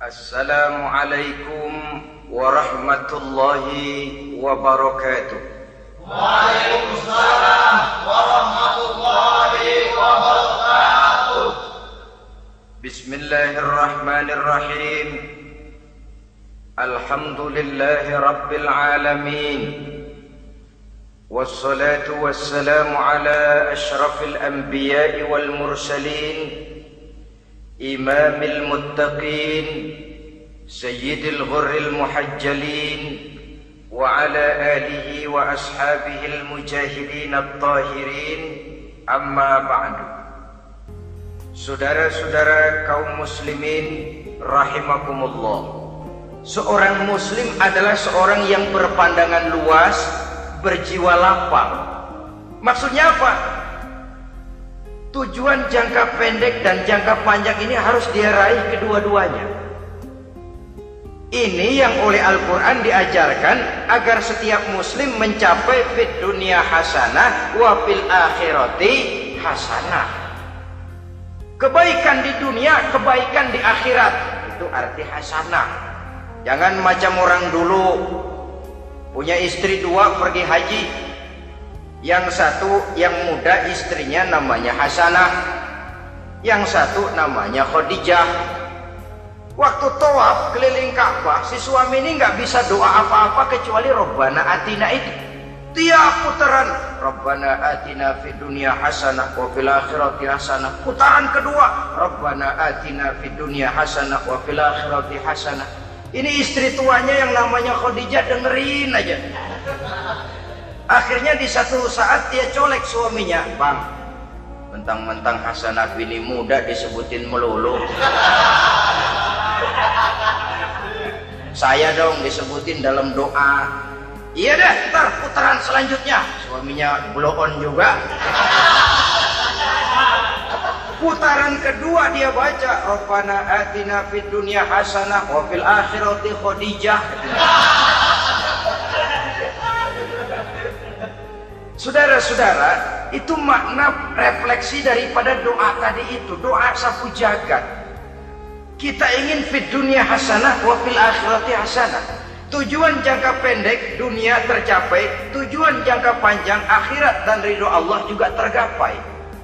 Assalamualaikum warahmatullahi wabarakatuh. Waalaikumsalam warahmatullahi wabarakatuh. Bismillahirrahmanirrahim. Alhamdulillahi rabbil alamin. Wassalatu wassalamu ala ashrafil anbiya'i wal mursalin, imamil muttaqin, sayyidil ghurril muhajjalin, wa ala alihi wa ashabihil mujahidin at-tahirin, amma ba'du. Saudara-saudara kaum muslimin rahimakumullah, seorang muslim adalah seorang yang berpandangan luas, berjiwa lapang. Maksudnya apa? Tujuan jangka pendek dan jangka panjang ini harus dia raih kedua-duanya. Ini yang oleh Al-Quran diajarkan agar setiap muslim mencapai fid dunya hasanah wa fil akhirati hasanah. Kebaikan di dunia, kebaikan di akhirat, itu arti hasanah. Jangan macam orang dulu, punya istri dua pergi haji. Yang satu yang muda istrinya namanya Hasanah, yang satu namanya Khadijah. Waktu tawaf keliling Ka'bah, si suami ini nggak bisa doa apa-apa kecuali Rabbana Atina itu. Tiap putaran Rabbana Atina fid dunya hasanah wa fil akhirati hasanah. Putaran kedua Rabbana Atina fid dunya hasanah wa fil akhirati hasanah. Ini istri tuanya yang namanya Khadijah dengerin aja. Akhirnya di satu saat dia colek suaminya, "Bang, mentang-mentang Hasanah bini muda disebutin melulu. Saya dong disebutin dalam doa." "Iya dah, ntar putaran selanjutnya." Suaminya blow on juga. Putaran kedua dia baca Rabbana Atina fid dunya hasanah wa fil akhirati Khadijah. Saudara-saudara, itu makna refleksi daripada doa tadi itu, doa sapu jagat. Kita ingin fid dunya hasanah wa fil akhirati hasanah. Tujuan jangka pendek dunia tercapai, tujuan jangka panjang akhirat dan ridho Allah juga tergapai.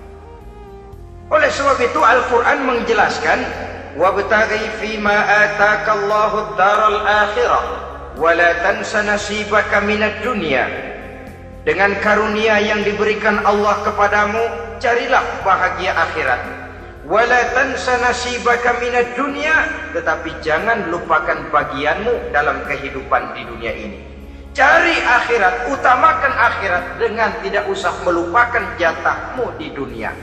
Oleh sebab itu Al-Quran menjelaskan, wabtaghi fima atakallahu daral akhirah wa la tansa nasibaka minad dunya. Dengan karunia yang diberikan Allah kepadamu, carilah bahagia akhirat. Wala tansa nasibaka minad dunya, tetapi jangan lupakan bagianmu dalam kehidupan di dunia ini. Cari akhirat, utamakan akhirat dengan tidak usah melupakan jatahmu di dunia.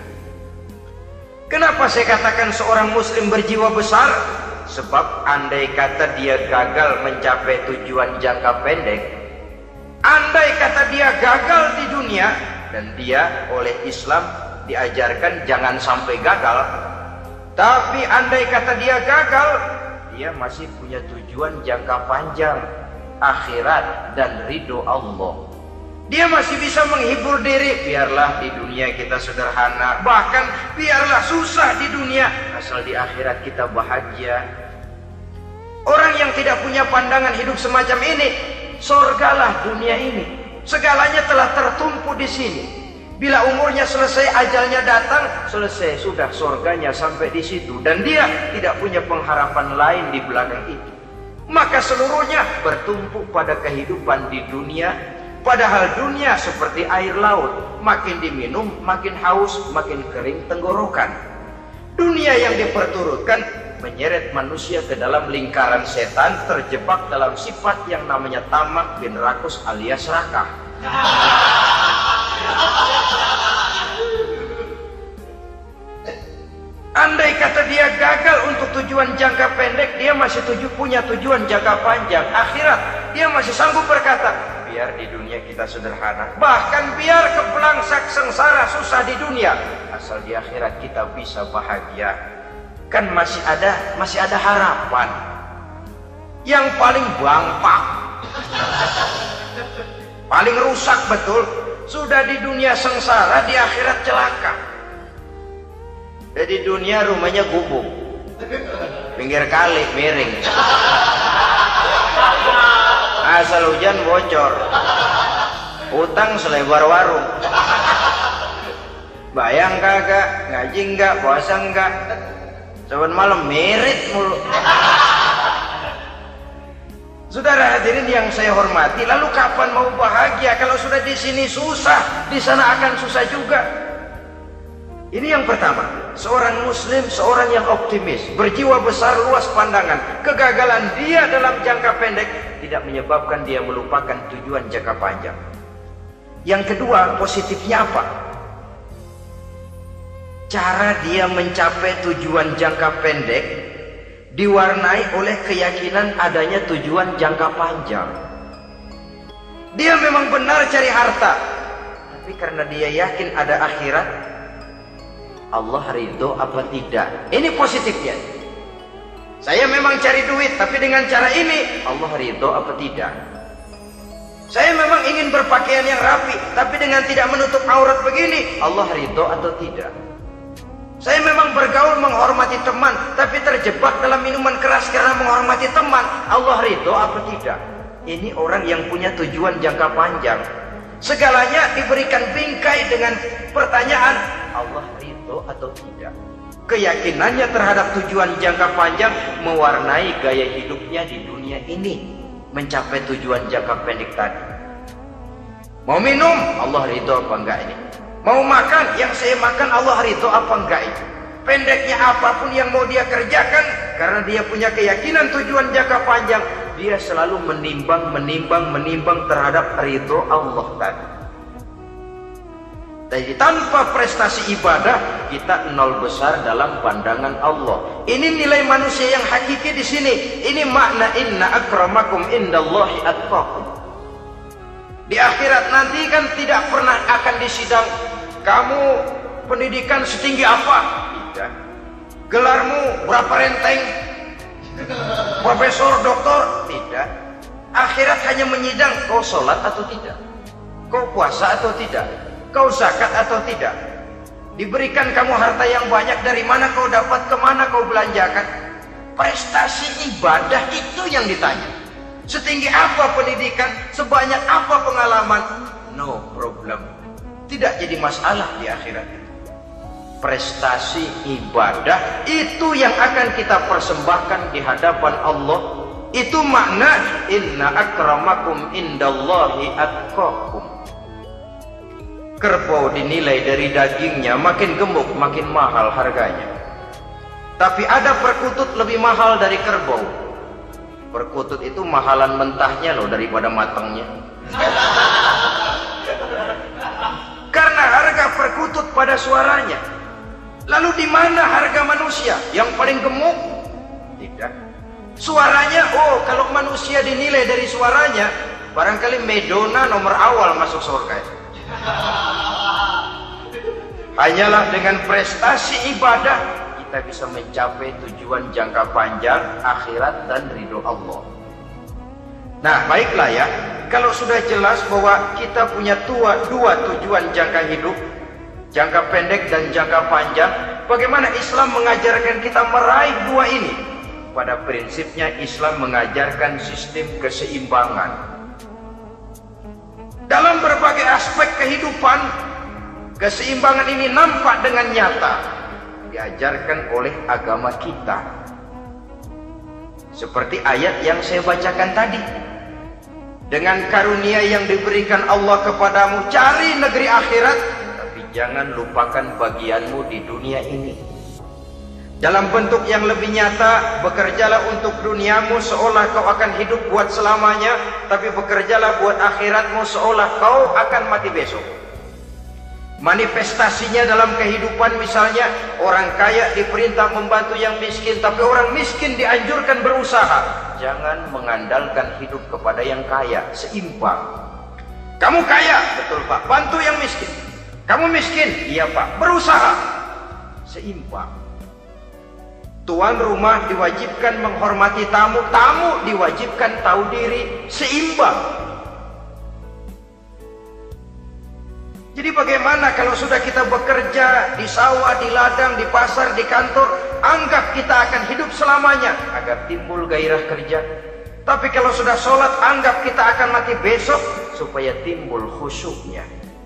Kenapa saya katakan seorang muslim berjiwa besar? Sebab andai kata dia gagal mencapai tujuan jangka pendek, andai kata dia gagal di dunia, dan dia oleh Islam diajarkan jangan sampai gagal, tapi andai kata dia gagal, dia masih punya tujuan jangka panjang, akhirat dan ridho Allah. Dia masih bisa menghibur diri, biarlah di dunia kita sederhana, bahkan biarlah susah di dunia, asal di akhirat kita bahagia. Orang yang tidak punya pandangan hidup semacam ini, surgalah dunia ini, segalanya telah tertumpu di sini. Bila umurnya selesai, ajalnya datang, selesai sudah surganya sampai di situ, dan dia tidak punya pengharapan lain di belakang itu. Maka seluruhnya bertumpu pada kehidupan di dunia, padahal dunia seperti air laut, makin diminum makin haus, makin kering tenggorokan. Dunia yang diperturutkan menyeret manusia ke dalam lingkaran setan, terjebak dalam sifat yang namanya tamak bin rakus alias rakah. Andai kata dia gagal untuk tujuan jangka pendek, dia masih punya tujuan jangka panjang, akhirat. Dia masih sanggup berkata, biar di dunia kita sederhana, bahkan biar kebelangsak sengsara susah di dunia, asal di akhirat kita bisa bahagia. Kan masih ada harapan. Yang paling bangpak, paling rusak betul, sudah di dunia sengsara, di akhirat celaka. Jadi dunia rumahnya gubuk, Pinggir kali miring. Asal hujan bocor. Utang selebar warung. Bayang kagak, ngaji enggak, puasa enggak. Saban malam merit mulu. Saudara hadirin yang saya hormati, lalu kapan mau bahagia kalau sudah di sini susah, di sana akan susah juga. Ini yang pertama, seorang muslim, seorang yang optimis, berjiwa besar, luas pandangan. Kegagalan dia dalam jangka pendek tidak menyebabkan dia melupakan tujuan jangka panjang. Yang kedua, positifnya apa? Cara dia mencapai tujuan jangka pendek diwarnai oleh keyakinan adanya tujuan jangka panjang. Dia memang benar cari harta, tapi karena dia yakin ada akhirat, Allah ridho apa tidak? Ini positifnya. Saya memang cari duit, tapi dengan cara ini Allah ridho apa tidak? Saya memang ingin berpakaian yang rapi, tapi dengan tidak menutup aurat begini, Allah ridho atau tidak? Saya memang bergaul menghormati teman, tapi terjebak dalam minuman keras karena menghormati teman, Allah ridho apa tidak? Ini orang yang punya tujuan jangka panjang. Segalanya diberikan bingkai dengan pertanyaan, Allah ridho atau tidak? Keyakinannya terhadap tujuan jangka panjang mewarnai gaya hidupnya di dunia ini, mencapai tujuan jangka pendek tadi. Mau minum, Allah ridho apa enggak ini? Mau makan, yang saya makan Allah ridho apa enggak itu? Pendeknya apapun yang mau dia kerjakan, karena dia punya keyakinan tujuan jangka panjang, dia selalu menimbang terhadap ridho Allah tadi. Jadi tanpa prestasi ibadah, kita nol besar dalam pandangan Allah. Ini nilai manusia yang hakiki di sini. Ini makna inna akramakum indallahi atqakum. Di akhirat nanti kan tidak pernah akan disidang, kamu pendidikan setinggi apa? Tidak. Gelarmu berapa renteng? Profesor, doktor? Tidak. Akhirat hanya menyidang kau sholat atau tidak, kau puasa atau tidak, kau zakat atau tidak. Diberikan kamu harta yang banyak, dari mana kau dapat, kemana kau belanjakan. Prestasi ibadah itu yang ditanya. Setinggi apa pendidikan, sebanyak apa pengalaman, no problem. Tidak jadi masalah di akhirat itu. Prestasi ibadah itu yang akan kita persembahkan di hadapan Allah. Itu makna inna akramakum indallahi atqakum. Kerbau dinilai dari dagingnya, makin gemuk makin mahal harganya. Tapi ada perkutut lebih mahal dari kerbau. Perkutut itu mahalan mentahnya loh daripada matangnya. Karena harga perkutut pada suaranya. Lalu di mana harga manusia yang paling gemuk? Tidak. Suaranya, oh kalau manusia dinilai dari suaranya, barangkali Madonna nomor awal masuk surga. Hanyalah dengan prestasi ibadah kita bisa mencapai tujuan jangka panjang akhirat dan ridho Allah. Nah baiklah ya, kalau sudah jelas bahwa kita punya dua tujuan jangka hidup, jangka pendek dan jangka panjang, bagaimana Islam mengajarkan kita meraih dua ini? Pada prinsipnya Islam mengajarkan sistem keseimbangan. Dalam berbagai aspek kehidupan, keseimbangan ini nampak dengan nyata diajarkan oleh agama kita. Seperti ayat yang saya bacakan tadi, dengan karunia yang diberikan Allah kepadamu, cari negeri akhirat, tapi jangan lupakan bagianmu di dunia ini. Dalam bentuk yang lebih nyata, bekerjalah untuk duniamu seolah kau akan hidup buat selamanya, tapi bekerjalah buat akhiratmu seolah kau akan mati besok. Manifestasinya dalam kehidupan, misalnya orang kaya diperintah membantu yang miskin, tapi orang miskin dianjurkan berusaha. Jangan mengandalkan hidup kepada yang kaya, seimbang. Kamu kaya, betul Pak, bantu yang miskin. Kamu miskin, iya Pak, berusaha, seimbang. Tuan rumah diwajibkan menghormati tamu, tamu diwajibkan tahu diri, seimbang. Jadi bagaimana kalau sudah kita bekerja di sawah, di ladang, di pasar, di kantor, anggap kita akan hidup selamanya agar timbul gairah kerja. Tapi kalau sudah sholat, anggap kita akan mati besok supaya timbul khusyuknya.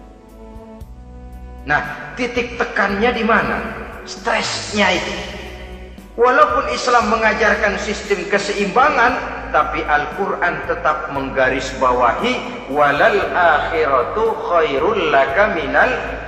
Nah, titik tekannya di mana? Stresnya itu. Walaupun Islam mengajarkan sistem keseimbangan, tapi Al-Quran tetap menggarisbawahi walal akhiratu khairul laka minal,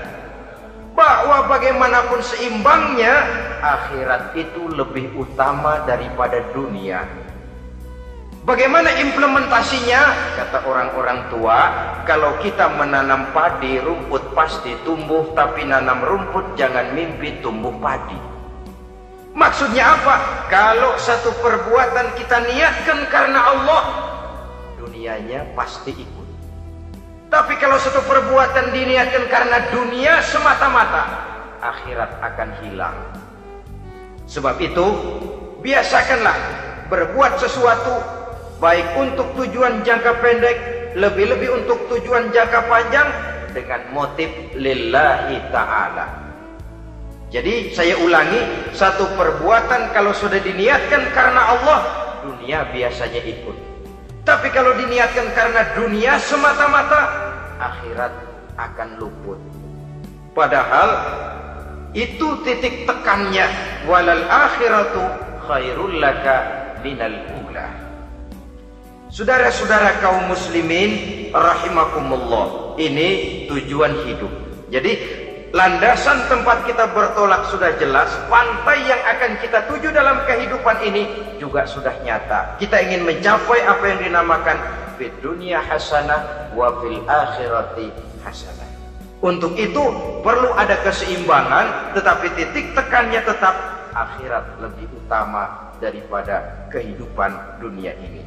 bahwa bagaimanapun seimbangnya, akhirat itu lebih utama daripada dunia. Bagaimana implementasinya? Kata orang-orang tua, kalau kita menanam padi, rumput pasti tumbuh, tapi nanam rumput jangan mimpi tumbuh padi. Maksudnya apa? Kalau satu perbuatan kita niatkan karena Allah, dunianya pasti ikut. Tapi kalau satu perbuatan diniatkan karena dunia semata-mata, akhirat akan hilang. Sebab itu, biasakanlah berbuat sesuatu, baik untuk tujuan jangka pendek, lebih-lebih untuk tujuan jangka panjang, dengan motif lillahi ta'ala. Jadi saya ulangi, satu perbuatan kalau sudah diniatkan karena Allah, dunia biasanya ikut. Tapi kalau diniatkan karena dunia semata-mata, akhirat akan luput. Padahal itu titik tekannya, walal akhiratu khairul laka minal ula. Saudara-saudara kaum muslimin rahimakumullah, ini tujuan hidup. Jadi landasan tempat kita bertolak sudah jelas, pantai yang akan kita tuju dalam kehidupan ini juga sudah nyata. Kita ingin mencapai apa yang dinamakan fid dunya hasanah wa fil akhirati hasanah. Untuk itu perlu ada keseimbangan, tetapi titik tekannya tetap akhirat lebih utama daripada kehidupan dunia ini.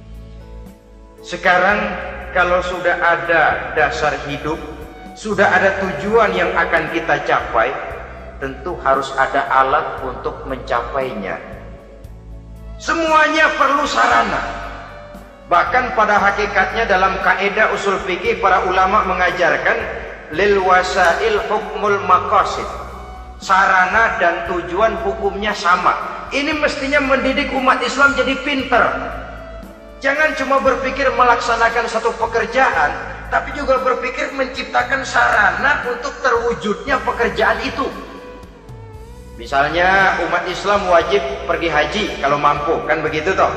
Sekarang kalau sudah ada dasar hidup, sudah ada tujuan yang akan kita capai, tentu harus ada alat untuk mencapainya. Semuanya perlu sarana. Bahkan pada hakikatnya dalam kaidah usul fikih para ulama mengajarkan lil wasail hukmul maqasid. Sarana dan tujuan hukumnya sama. Ini mestinya mendidik umat Islam jadi pinter. Jangan cuma berpikir melaksanakan satu pekerjaan, tapi juga berpikir menciptakan sarana untuk terwujudnya pekerjaan itu. Misalnya umat Islam wajib pergi haji kalau mampu, kan begitu toh?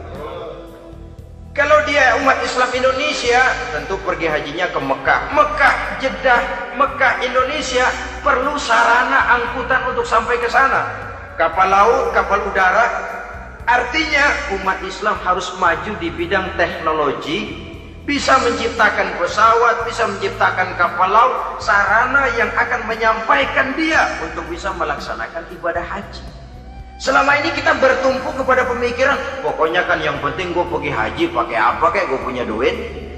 Kalau dia umat Islam Indonesia, tentu pergi hajinya ke Mekah. Mekah, Jeddah, Mekah, Indonesia perlu sarana angkutan untuk sampai ke sana. Kapal laut, kapal udara. Artinya umat Islam harus maju di bidang teknologi, bisa menciptakan pesawat, bisa menciptakan kapal laut, sarana yang akan menyampaikan dia untuk bisa melaksanakan ibadah haji. Selama ini kita bertumpu kepada pemikiran, pokoknya kan yang penting gue pergi haji pakai apa kayak gue punya duit.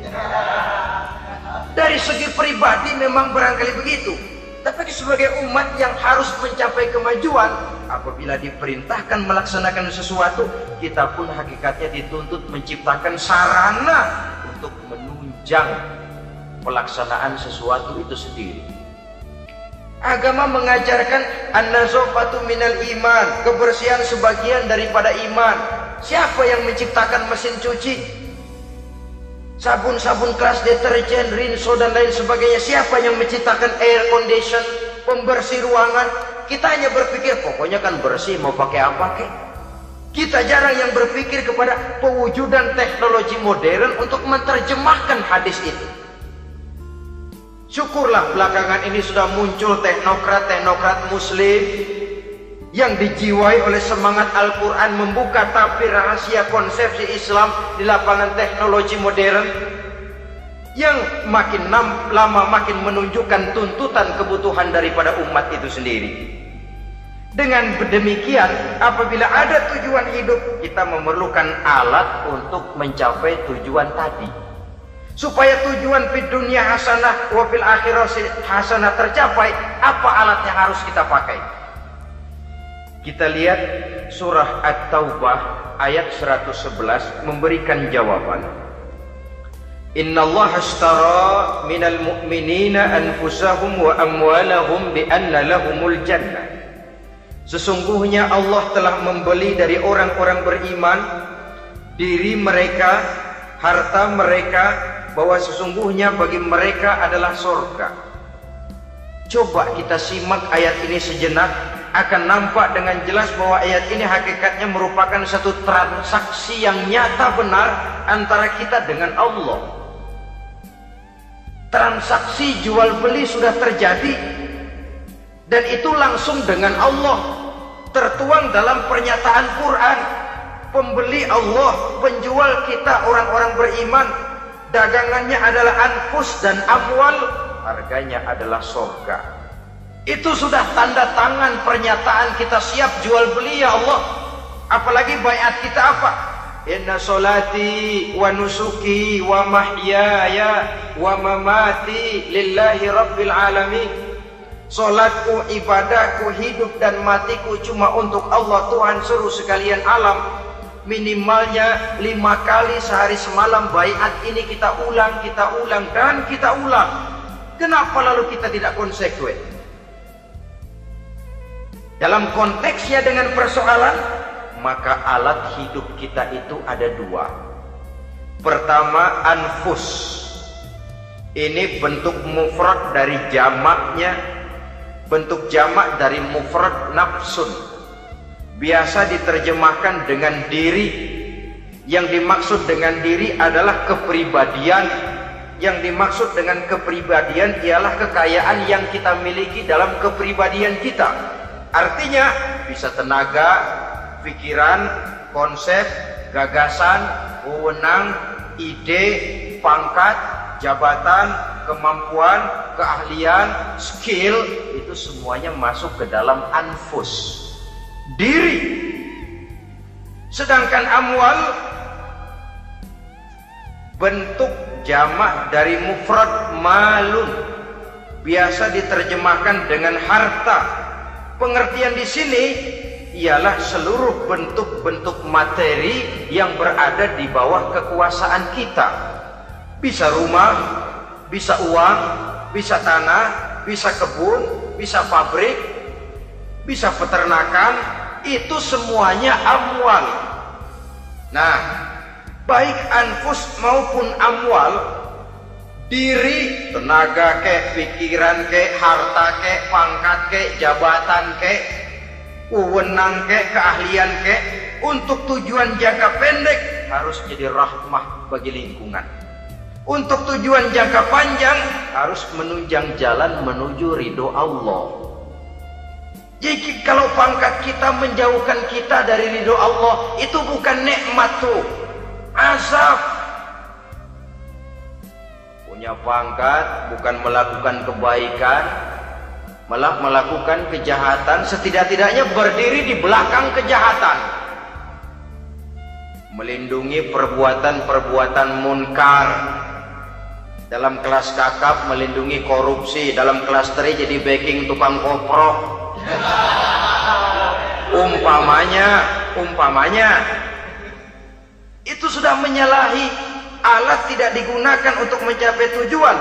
Dari segi pribadi memang barangkali begitu. Tapi sebagai umat yang harus mencapai kemajuan, apabila diperintahkan melaksanakan sesuatu, kita pun hakikatnya dituntut menciptakan sarana untuk menunjang pelaksanaan sesuatu itu sendiri. Agama mengajarkan an-nazafatu minal iman, kebersihan sebagian daripada iman. Siapa yang menciptakan mesin cuci? Sabun-sabun keras, deterjen, rinso dan lain sebagainya. Siapa yang menciptakan air condition, pembersih ruangan? Kita hanya berpikir pokoknya kan bersih, mau pakai apa kek? Kita jarang yang berpikir kepada pewujudan teknologi modern untuk menerjemahkan hadis itu. Syukurlah belakangan ini sudah muncul teknokrat-teknokrat muslim yang dijiwai oleh semangat Al-Quran membuka tabir rahasia konsepsi Islam di lapangan teknologi modern yang makin lama makin menunjukkan tuntutan kebutuhan daripada umat itu sendiri. Dengan demikian, apabila ada tujuan hidup, kita memerlukan alat untuk mencapai tujuan tadi. Supaya tujuan fid dunya hasanah wa fil akhirati hasanah tercapai, apa alat yang harus kita pakai? Kita lihat surah At-Taubah ayat 111 memberikan jawaban. Innallaha ashtara minal mu'minina anfusahum wa amwalahum bi anna lahumul jannah. Sesungguhnya Allah telah membeli dari orang-orang beriman diri mereka, harta mereka, bahwa sesungguhnya bagi mereka adalah surga. Coba kita simak ayat ini sejenak, akan nampak dengan jelas bahwa ayat ini hakikatnya merupakan satu transaksi yang nyata benar antara kita dengan Allah. Transaksi jual beli sudah terjadi, dan itu langsung dengan Allah, tertuang dalam pernyataan Quran. Pembeli Allah, penjual kita orang-orang beriman, dagangannya adalah anfus dan amwal, harganya adalah surga. Itu sudah tanda tangan pernyataan kita siap jual beli ya Allah. Apalagi baiat kita apa? Inna solati wa nusuki wa mahyaya wa mamati lillahi rabbil alamin. Solatku, ibadahku, hidup dan matiku cuma untuk Allah Tuhan seluruh sekalian alam. Minimalnya 5 kali sehari semalam baiat ini kita ulang dan kita ulang. Kenapa lalu kita tidak konsekuen? Dalam konteksnya dengan persoalan, maka alat hidup kita itu ada 2. Pertama, anfus. Ini bentuk mufrad dari jamaknya, bentuk jamak dari mufrad nafsun. Biasa diterjemahkan dengan diri. Yang dimaksud dengan diri adalah kepribadian. Yang dimaksud dengan kepribadian ialah kekayaan yang kita miliki dalam kepribadian kita. Artinya bisa tenaga, pikiran, konsep, gagasan, wewenang, ide, pangkat, jabatan, kemampuan, keahlian, skill, itu semuanya masuk ke dalam anfus, diri. Sedangkan amwal bentuk jamak dari mufrad malun, biasa diterjemahkan dengan harta. Pengertian di sini ialah seluruh bentuk-bentuk materi yang berada di bawah kekuasaan kita. Bisa rumah, bisa uang, bisa tanah, bisa kebun, bisa pabrik, bisa peternakan, itu semuanya amwal. Nah, baik anfus maupun amwal, diri, tenaga kek, pikiran kek, harta kek, pangkat kek, jabatan kek, wewenang kek, keahlian kek, untuk tujuan jangka pendek harus jadi rahmah bagi lingkungan. Untuk tujuan jangka panjang harus menunjang jalan menuju ridho Allah. Jadi kalau pangkat kita menjauhkan kita dari ridho Allah, itu bukan nikmat tuh, azab. Punya pangkat bukan melakukan kebaikan, malah melakukan kejahatan, setidak-tidaknya berdiri di belakang kejahatan, melindungi perbuatan-perbuatan munkar. Dalam kelas kakap melindungi korupsi, dalam kelas 3 jadi backing tukang koprok. Umpamanya itu sudah menyalahi. Alat tidak digunakan untuk mencapai tujuan,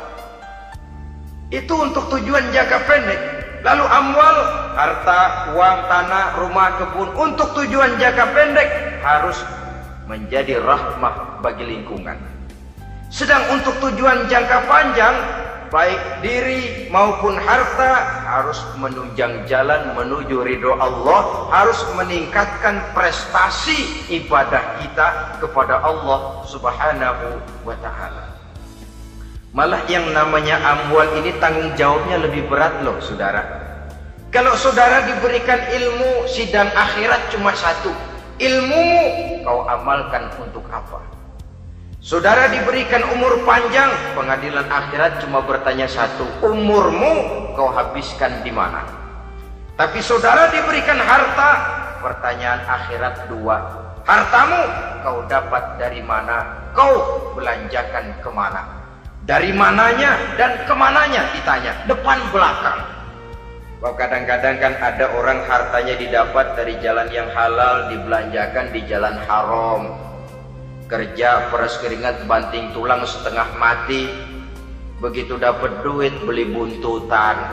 itu untuk tujuan jangka pendek. Lalu amwal, harta, uang, tanah, rumah, kebun, untuk tujuan jangka pendek harus menjadi rahmah bagi lingkungan. Sedang untuk tujuan jangka panjang, baik diri maupun harta harus menunjang jalan menuju ridho Allah, harus meningkatkan prestasi ibadah kita kepada Allah Subhanahu wa ta'ala. Malah yang namanya amwal ini tanggung jawabnya lebih berat loh saudara. Kalau saudara diberikan ilmu, sidang akhirat cuma satu, ilmumu kau amalkan untuk apa? Saudara diberikan umur panjang, pengadilan akhirat cuma bertanya satu, umurmu kau habiskan di mana? Tapi saudara diberikan harta, pertanyaan akhirat 2, hartamu kau dapat dari mana? Kau belanjakan kemana? Dari mananya dan kemananya ditanya, depan belakang. Kadang-kadang kan ada orang hartanya didapat dari jalan yang halal, dibelanjakan di jalan haram. kerja peras keringat banting tulang setengah mati, begitu dapat duit beli buntutan,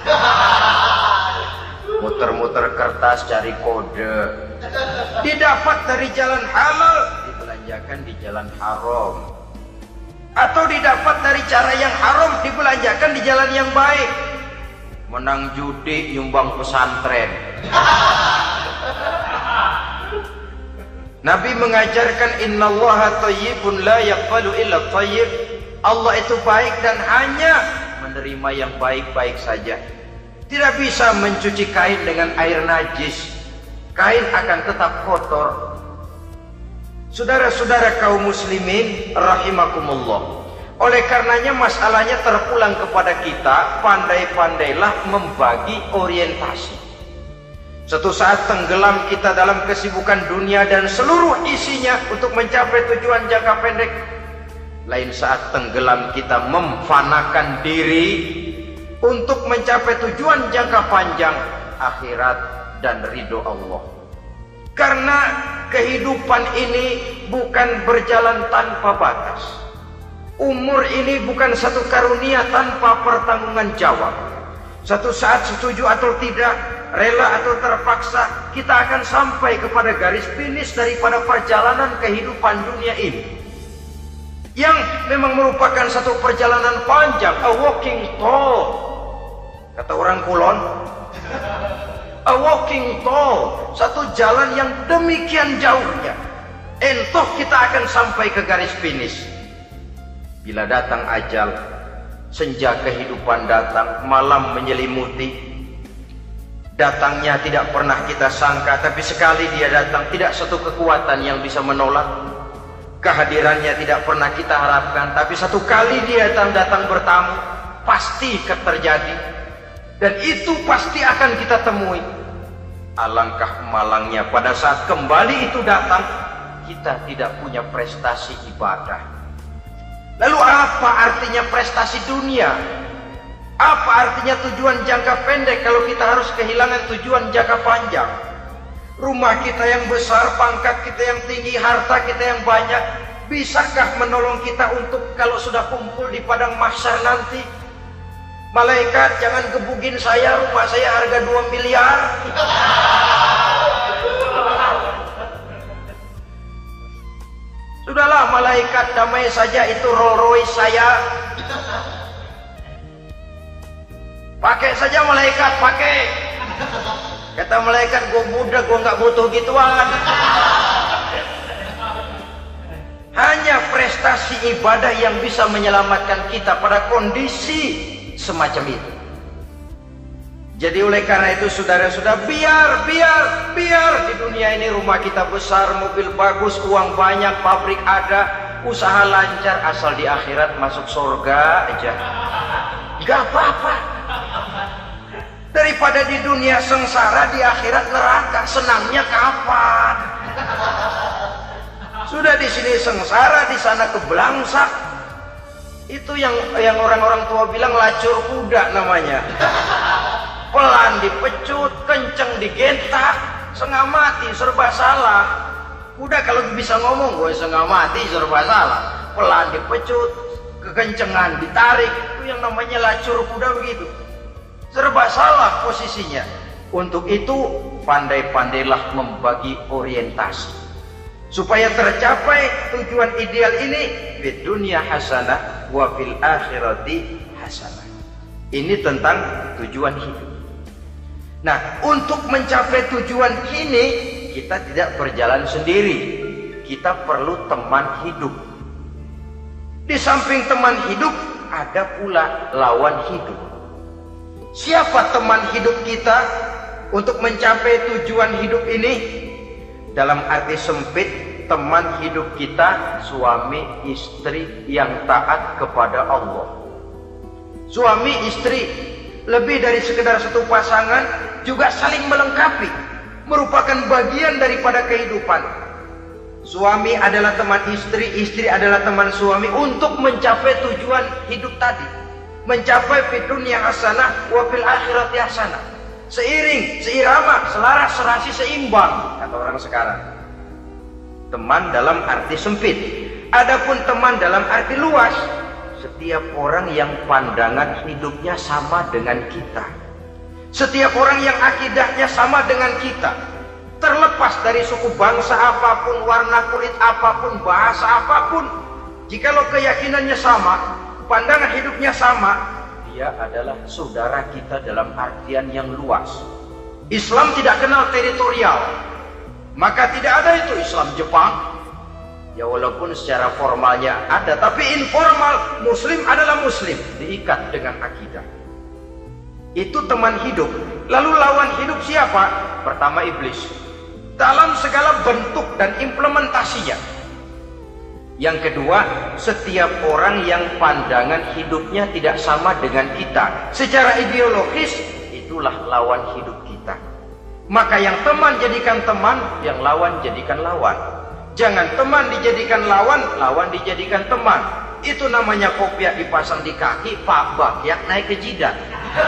muter-muter kertas cari kode, didapat dari jalan halal dibelanjakan di jalan haram, atau didapat dari cara yang haram dibelanjakan di jalan yang baik, menang judi nyumbang pesantren. Nabi mengajarkan innallaha thayyibun la yaqbalu illa thayyib. Allah itu baik dan hanya menerima yang baik-baik saja. Tidak bisa mencuci kain dengan air najis. Kain akan tetap kotor. Saudara-saudara kaum muslimin rahimakumullah. Oleh karenanya masalahnya terpulang kepada kita, pandai-pandailah membagi orientasi. Suatu saat tenggelam kita dalam kesibukan dunia dan seluruh isinya untuk mencapai tujuan jangka pendek. Lain saat tenggelam kita memfanakan diri untuk mencapai tujuan jangka panjang, akhirat dan ridho Allah. Karena kehidupan ini bukan berjalan tanpa batas. Umur ini bukan satu karunia tanpa pertanggungan jawab. Satu saat setuju atau tidak, rela atau terpaksa, kita akan sampai kepada garis finish daripada perjalanan kehidupan dunia ini, yang memang merupakan satu perjalanan panjang, a walking tall, kata orang Kulon, a walking tall, satu jalan yang demikian jauhnya. Entah kita akan sampai ke garis finish. Bila datang ajal, senja kehidupan datang, malam menyelimuti. Datangnya tidak pernah kita sangka, tapi sekali dia datang, tidak satu kekuatan yang bisa menolak. Kehadirannya tidak pernah kita harapkan, tapi satu kali dia datang bertamu, pasti terjadi. Dan itu pasti akan kita temui. Alangkah malangnya pada saat kembali itu datang, kita tidak punya prestasi ibadah. Lalu apa artinya prestasi dunia? Apa artinya tujuan jangka pendek kalau kita harus kehilangan tujuan jangka panjang? Rumah kita yang besar, pangkat kita yang tinggi, harta kita yang banyak, bisakah menolong kita untuk kalau sudah kumpul di padang mahsyar nanti? Malaikat, jangan gebugin saya, rumah saya harga 2 miliar. Sudahlah malaikat, damai saja, itu Rolls Royce saya. Pakai saja malaikat, pakai. Kata malaikat, gue budak, gue nggak butuh gituan. Hanya prestasi ibadah yang bisa menyelamatkan kita pada kondisi semacam itu. Jadi oleh karena itu saudara-saudara, biar di dunia ini rumah kita besar, mobil bagus, uang banyak, pabrik ada, usaha lancar, asal di akhirat masuk surga aja, gak apa-apa. Daripada di dunia sengsara, di akhirat neraka, senangnya kapan? Sudah di sini sengsara, di sana kebelangsak. Itu yang orang-orang tua bilang lacur kuda namanya. Pelan dipecut, kenceng digentak, setengah mati, serba salah. Kuda kalau bisa ngomong, gue setengah mati, serba salah. Pelan dipecut, kekencengan ditarik, itu yang namanya lacur kuda begitu. Serba salah posisinya. Untuk itu, pandai-pandailah membagi orientasi. Supaya tercapai tujuan ideal ini, di dunia hasanah, wa fil akhirati hasanah. Ini tentang tujuan hidup. Nah, untuk mencapai tujuan ini, kita tidak berjalan sendiri. Kita perlu teman hidup. Di samping teman hidup, ada pula lawan hidup. Siapa teman hidup kita untuk mencapai tujuan hidup ini? Dalam arti sempit, teman hidup kita suami istri yang taat kepada Allah. Suami istri lebih dari sekedar satu pasangan, juga saling melengkapi, merupakan bagian daripada kehidupan. Suami adalah teman istri, istri adalah teman suami untuk mencapai tujuan hidup tadi, mencapai fid dunya hasanah wa fil akhirati hasanah. Seiring, seirama, selaras, serasi, seimbang, kata orang sekarang. Teman dalam arti sempit. Adapun teman dalam arti luas, setiap orang yang pandangan hidupnya sama dengan kita, setiap orang yang akidahnya sama dengan kita, terlepas dari suku bangsa apapun, warna kulit apapun, bahasa apapun, jikalau keyakinannya sama, pandangan hidupnya sama, dia adalah saudara kita dalam artian yang luas. Islam tidak kenal teritorial, maka tidak ada itu Islam Jepang. Ya walaupun secara formalnya ada, tapi informal Muslim adalah Muslim, diikat dengan akidah. Itu teman hidup. Lalu lawan hidup siapa? Pertama iblis, dalam segala bentuk dan implementasinya. Yang kedua, setiap orang yang pandangan hidupnya tidak sama dengan kita secara ideologis, itulah lawan hidup kita. Maka yang teman jadikan teman, yang lawan jadikan lawan. Jangan teman dijadikan lawan, lawan dijadikan teman. Itu namanya kopiah dipasang di kaki, Pak Bakyak naik ke jidat.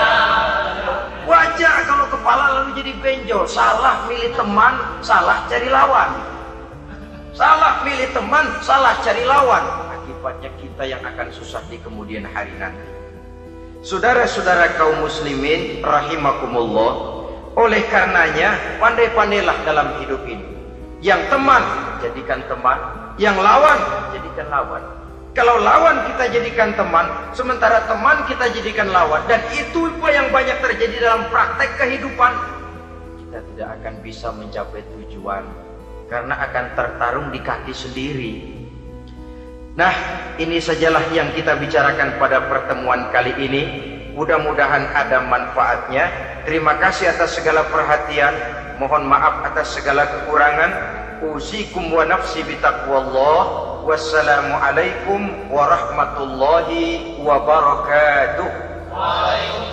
Wajar kalau kepala lalu jadi benjol. Salah milih teman, salah cari lawan. Salah milih teman, salah cari lawan. Akibatnya kita yang akan susah di kemudian hari nanti. Saudara-saudara kaum muslimin rahimakumullah, oleh karenanya pandai-pandailah dalam hidup ini. Yang teman jadikan teman, yang lawan jadikan lawan. Kalau lawan kita jadikan teman, sementara teman kita jadikan lawan, dan itu yang banyak terjadi dalam praktek kehidupan, kita tidak akan bisa mencapai tujuan karena akan tertarung di kaki sendiri. Nah, ini sajalah yang kita bicarakan pada pertemuan kali ini. Mudah-mudahan ada manfaatnya. Terima kasih atas segala perhatian. Mohon maaf atas segala kekurangan. Usikum wa nafsi bitaqwallah. Wassalamualaikum warahmatullahi wabarakatuh.